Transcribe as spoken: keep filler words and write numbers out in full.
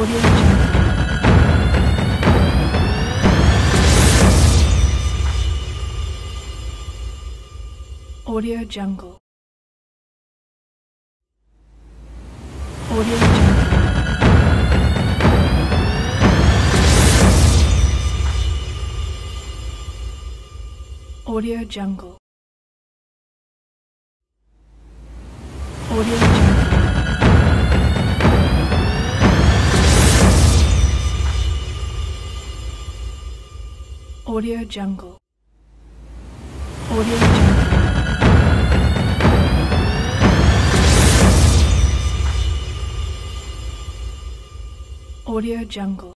Audio Jungle. Audio Jungle. Audio Jungle. Audio Jungle. Audio Jungle. Audio Jungle. Audio Jungle. Audio Jungle.